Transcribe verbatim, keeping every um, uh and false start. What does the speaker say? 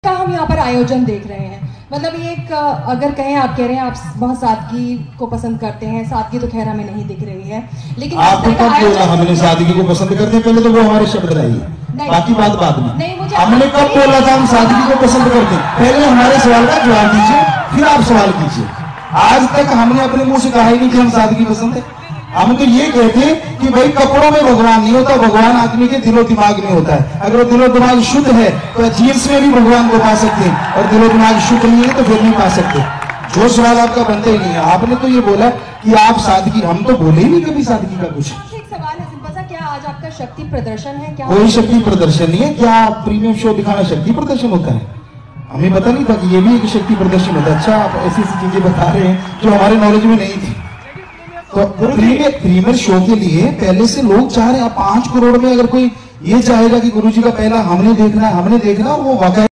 का हम यहाँ पर आयोजन देख रहे हैं, मतलब ये एक अगर कहें, आप कह रहे हैं आप बहुत सादगी को पसंद करते हैं, सादगी तो खैर हमें नहीं दिख रही है, लेकिन आपको कब बोला हमने सादगी को पसंद करते हैं? पहले तो वो हमारे शब्द रहिए, बाकी बात बाद में। नहीं, मुझे हमने कब बोला था हम सादगी को पसंद करते हैं? पहले हमारे सवाल का जवाब दीजिए, फिर आप सवाल कीजिए। आज तक हमने अपने मुंह से कहा ही नहीं कि हम सादगी पसंद है। हम तो ये कहते हैं कि भाई कपड़ों में भगवान नहीं होता, भगवान आदमी के दिलो दिमाग में होता है। अगर वो दिलो दिमाग शुद्ध है तो जीन्स में भी भगवान को पा सकते हैं, और दिलो दिमाग शुद्ध नहीं है तो फिर नहीं पा सकते। जो सवाल आपका बनता ही नहीं है। आपने तो ये बोला कि आप सादगी, हम तो बोले ही नहीं कभी सादगी का कुछ। एक सवाल है सिंपल सा, क्या आज आपका शक्ति प्रदर्शन है? क्या कोई शक्ति प्रदर्शन नहीं है। क्या प्रीमियम शो दिखाना शक्ति प्रदर्शन होता है? हमें पता नहीं था कि ये भी एक शक्ति प्रदर्शन होता है। अच्छा, आप ऐसी ऐसी चीजें बता रहे हैं जो हमारे नॉलेज में नहीं थी। तो प्रीमियर प्रीमियर शो के लिए पहले से लोग चाह रहे हैं। पांच करोड़ में अगर कोई ये चाहेगा कि गुरुजी का पहला हमने देखना है, हमने देखना, वो वाकई